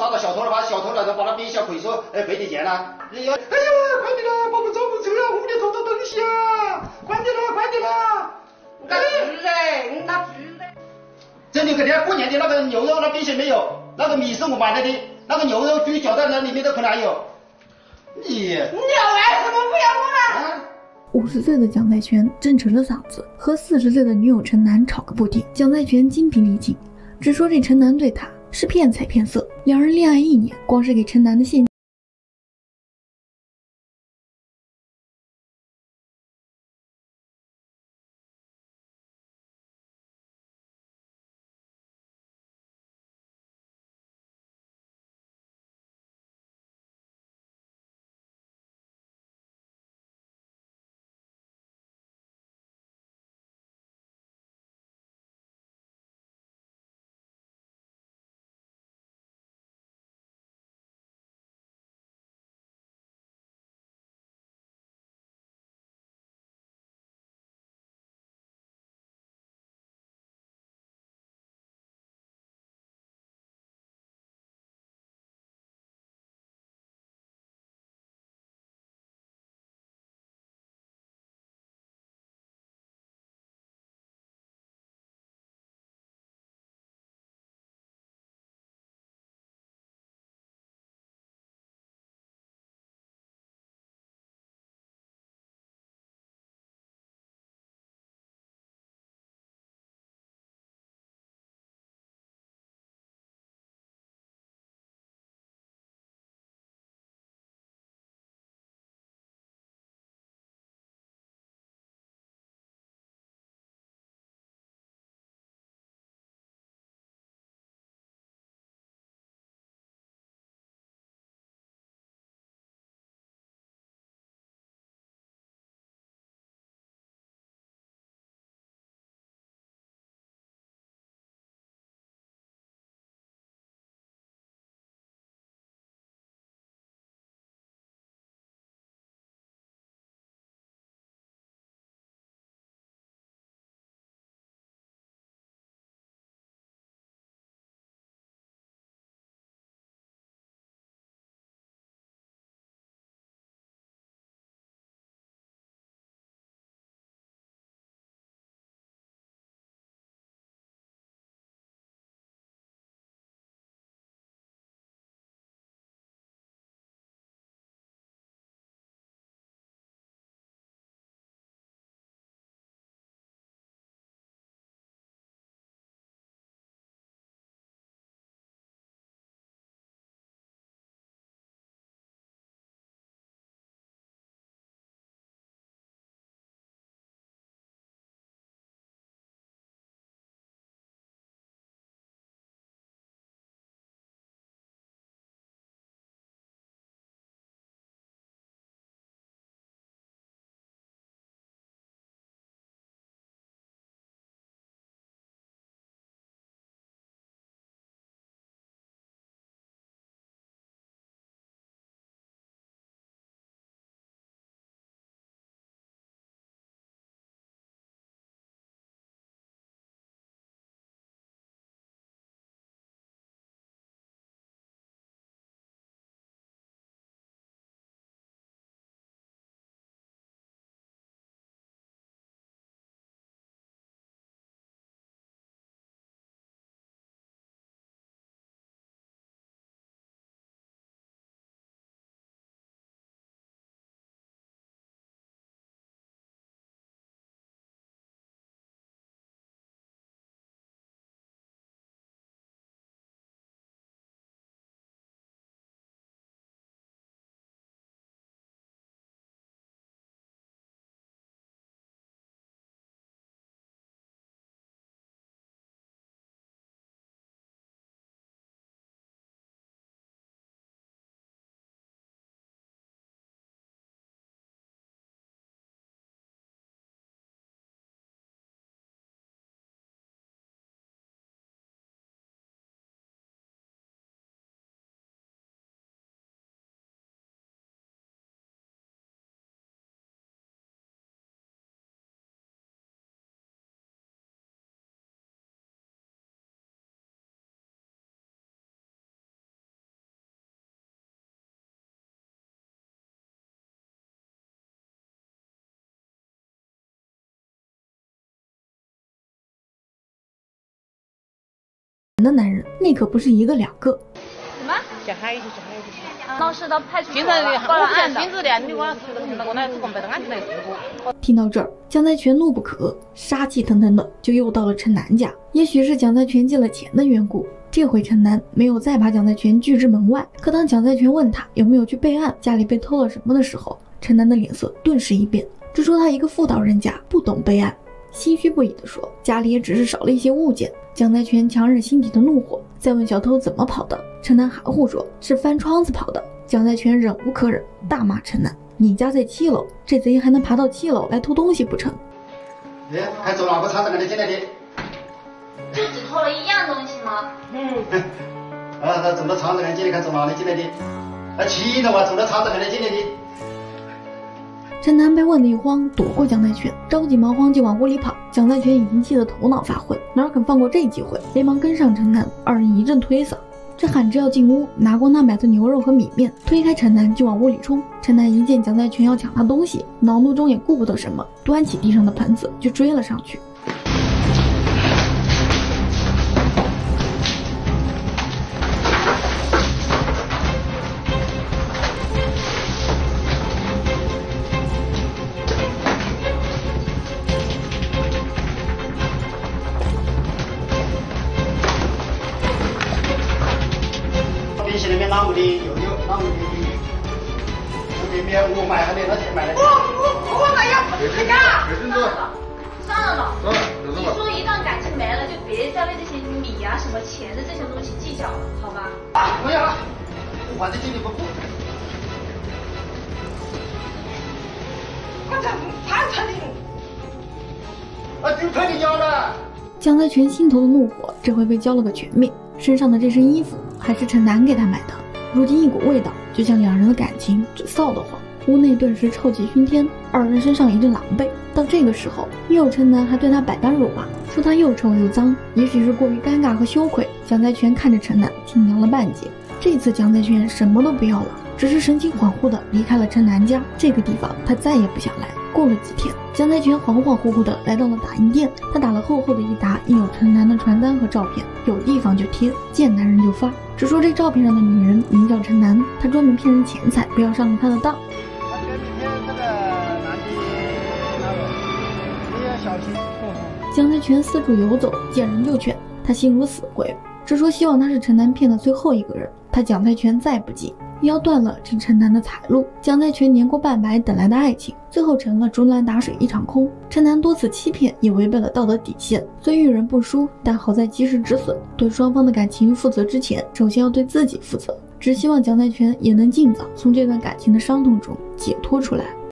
抓到小偷了，把小偷了，把他编小鬼说，赔点钱了。哎呀，快点啦，把我找不着啊，屋里偷到东西啊！快点啦，快点啦！ 那猪哎，那猪哎。 这里给人家过年的那个牛肉，那冰箱没有，那个米是我买来的，那个牛肉猪脚在那里面都可能有。你为什么不要我了 ？50岁的蒋在权正扯着嗓子和40岁的女友陈楠吵个不停。蒋在权精疲力尽，只说这陈楠对他是骗财骗色。两人恋爱1年，光是给陈楠的现的男人，那可不是一个两个。 什么？ 小孩子，小孩子。 闹事到派出所经常了，报了案的。 亲自的，你光是那个那是公办的案子来事故。 听到这儿，蒋在权怒不可遏，杀气腾腾的就又到了陈楠家。也许是蒋在权借了钱的缘故，这回陈楠没有再把蒋在权拒之门外。可当蒋在权问他有没有去备案，家里被偷了什么的时候，陈楠的脸色顿时一变，只说他一个妇道人家不懂备案，心虚不已地说家里也只是少了一些物件。蒋在权强忍心底的怒火，再问小偷怎么跑的，陈楠含糊说是翻窗子跑的。蒋在权忍无可忍，大骂陈楠：你家在7楼，这贼还能爬到7楼来偷东西不成？ 看走哪个厂子给你进来的？ 就只偷了一样东西吗？ 他走到厂子给你进来，看走哪里进来的？7楼啊，走到厂子给你进来的。 陈楠被问得一慌，躲过蒋在权，着急忙慌就往屋里跑。蒋在权已经气得头脑发昏，哪肯放过这机会，连忙跟上陈楠，二人一阵推搡。这喊着要进屋，拿过那买的牛肉和米面，推开陈楠就往屋里冲。陈楠一见蒋在权要抢他东西，恼怒中也顾不得什么，端起地上的盆子就追了上去。 冰箱里面哪个的又有哪个的鱼？这边我买还得他钱买的。 我买呀，回家。 算了，你说一段感情没了，就别再为这些米啊、什么钱的这些东西计较了，好吧？ 不要了，反正今天不付。 我这判成你。 就看你要了。 蒋在权心头的怒火这回被浇了个全灭，身上的这身衣服还是陈楠给他买的，如今一股味道，就像两人的感情只臊得慌。屋内顿时臭气熏天，二人身上一阵狼狈。到这个时候，女友陈楠还对他百般辱骂，说他又臭又脏。也许是过于尴尬和羞愧，蒋在权看着陈楠轻扬了半截。这次蒋在权什么都不要了，只是神情恍惚地离开了陈楠家。这个地方他再也不想来。过了几天，蒋在权恍恍惚惚地来到了打印店，他打了厚厚的一沓印有陈楠的传单和照片，有地方就贴，见男人就发。只说这照片上的女人名叫陈楠，他专门骗人钱财，不要上了他的当。蒋在权四处游走，见人就劝，他心如死灰，只说希望他是陈楠骗的最后一个人。他蒋在权再不济，也要断了这陈楠的财路。蒋在权年过半百等来的爱情，最后成了竹篮打水一场空。陈楠多次欺骗，也违背了道德底线，虽遇人不淑，但好在及时止损。对双方的感情负责之前，首先要对自己负责。只希望蒋在权也能尽早从这段感情的伤痛中解脱出来。